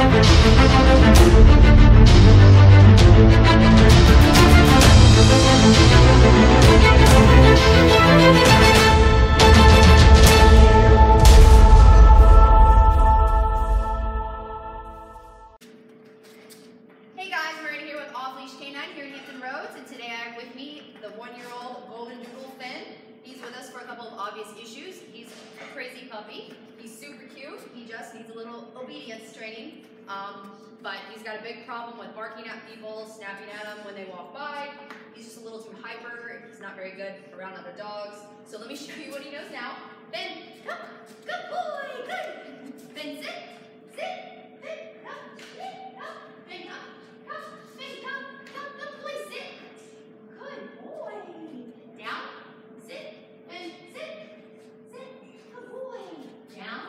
Hey guys, we're here with Off Leash Canine here in Hampton Roads, and today I have with me the 1-year-old Golden Doodle Finn. He's with us for a couple of obvious issues. He's a crazy puppy. He's super cute. He just needs a little obedience training, but he's got a big problem with barking at people, snapping at them when they walk by. He's just a little too hyper. He's not very good around other dogs. So let me show you what he knows now. Finn, come. Good boy. Good. Finn, sit. Sit. Finn, come. Sit. Come. Finn, come. Come. Finn, come. Come. Good boy. Sit. Good boy. Down. Sit. Finn, sit. Sit. Good boy. Down.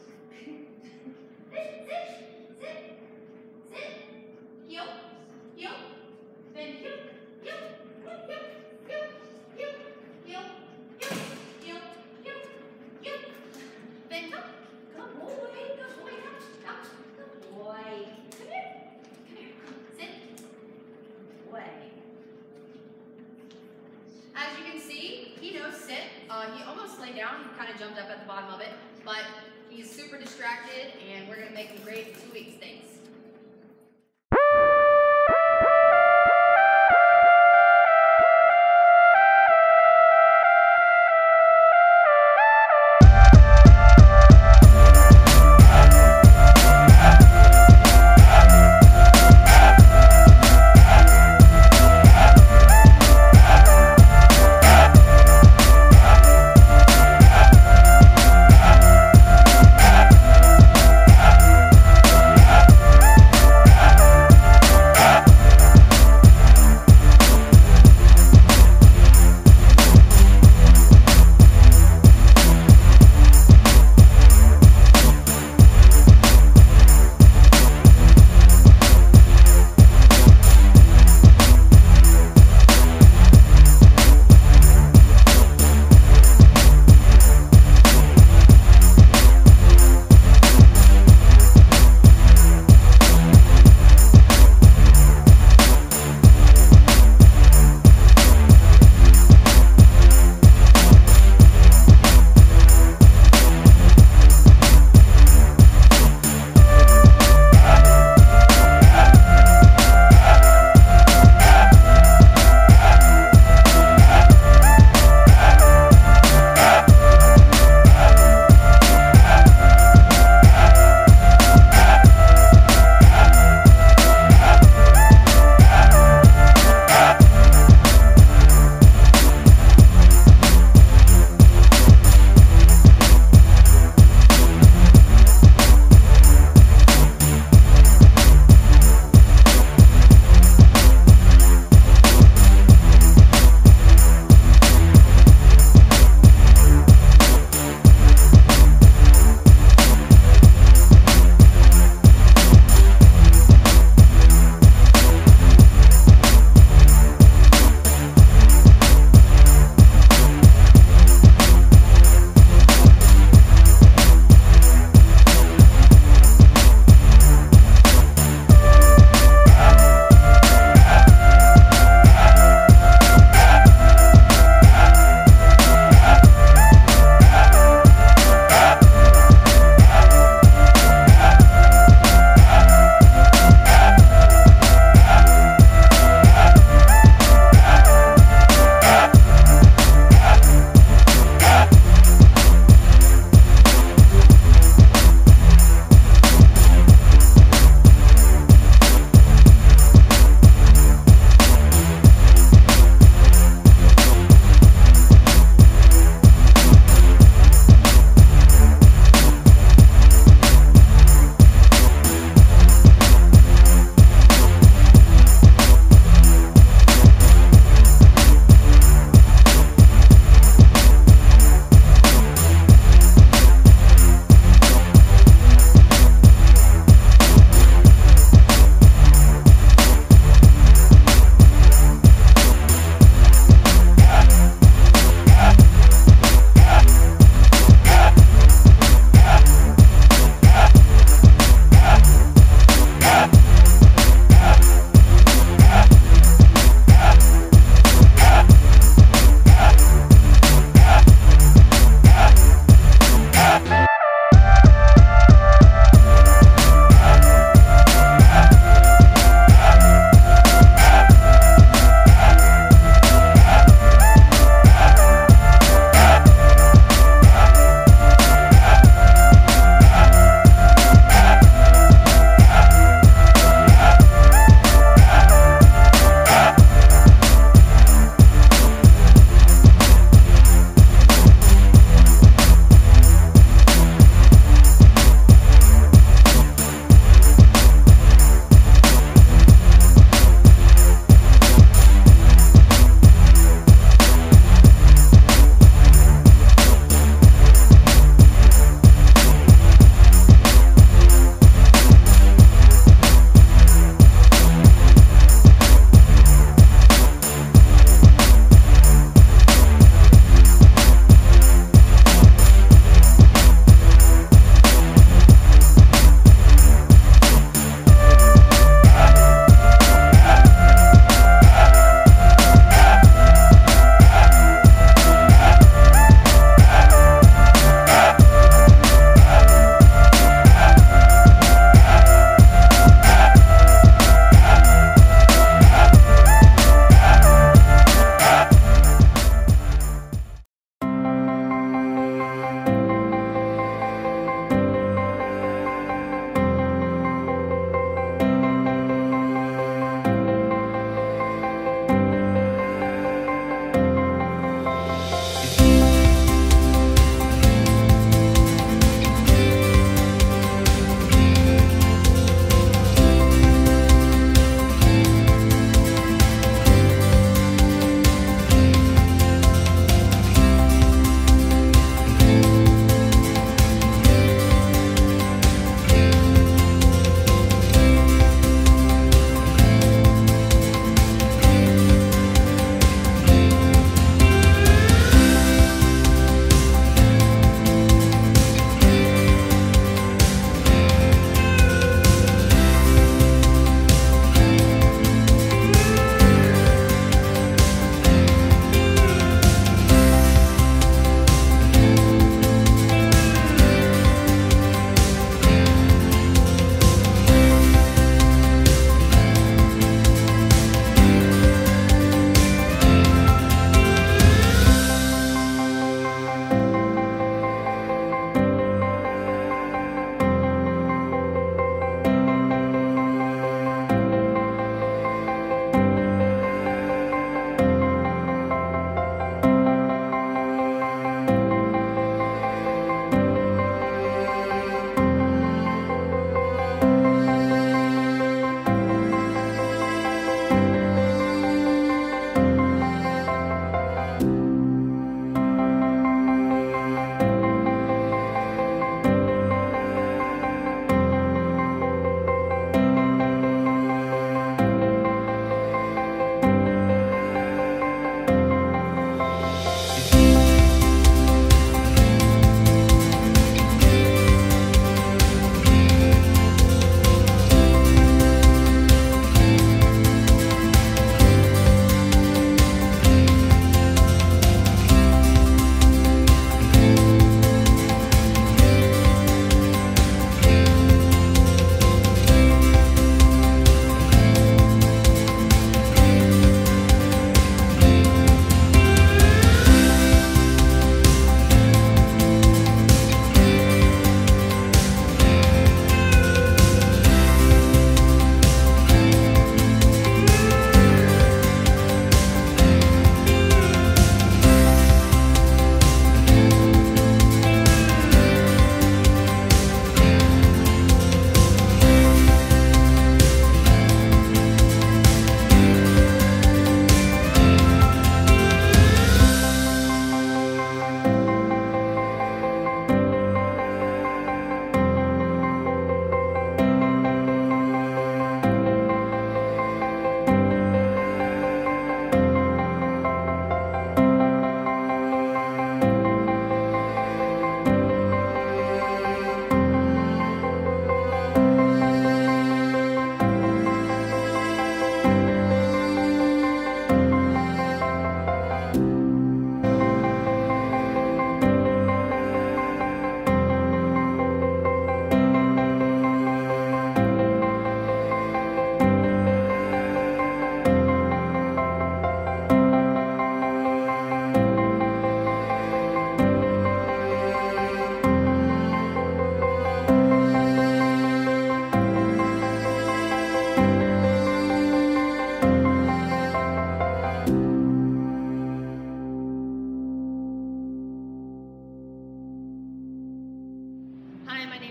Sit. Sit. Sit. Sit. Heel. Heel. Finn, heel. Heel. Heel. Heel. Heel. Heel. Heel. Heel. Heel. Heel. Finn, come. Good boy. Good boy. Come. Come. Good boy. Come here. Come here. Sit. Way. As you can see, he knows sit. He almost laid down. He kind of jumped up at the bottom of it, but he's super distracted, and we're going to make him great in 2 weeks. Thanks.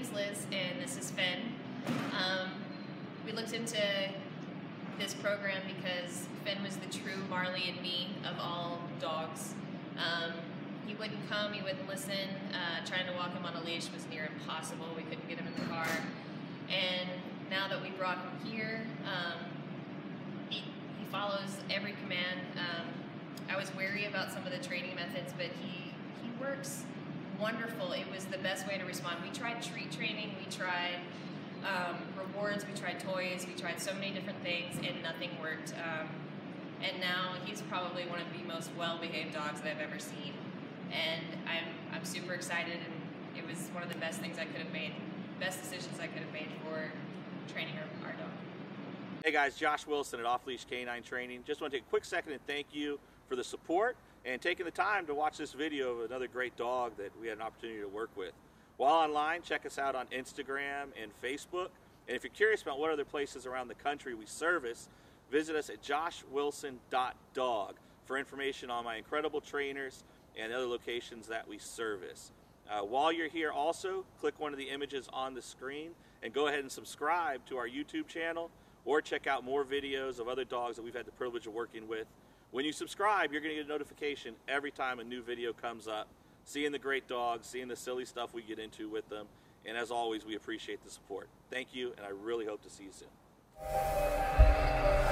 name's Liz, and this is Finn. We looked into this program because Finn was the true Marley and me of all dogs. He wouldn't come, he wouldn't listen. Trying to walk him on a leash was near impossible. We couldn't get him in the car. And now that we brought him here, he follows every command. I was wary about some of the training methods, but he works wonderful. It was the best way to respond. We tried treat training, we tried rewards, we tried toys, we tried so many different things, and nothing worked. And now he's probably one of the most well-behaved dogs that I've ever seen. And I'm super excited, and it was one of the best things I could have made, best decisions I could have made for training our dog. Hey guys, Josh Wilson at Off Leash Canine Training. Just want to take a quick second and thank you for the support and taking the time to watch this video of another great dog that we had an opportunity to work with. While online, check us out on Instagram and Facebook. And if you're curious about what other places around the country we service, visit us at joshwilson.dog for information on my incredible trainers and other locations that we service. While you're here also, click one of the images on the screen and go ahead and subscribe to our YouTube channel, or check out more videos of other dogs that we've had the privilege of working with. When you subscribe, you're going to get a notification every time a new video comes up, seeing the great dogs, seeing the silly stuff we get into with them, and as always, we appreciate the support. Thank you, and I really hope to see you soon.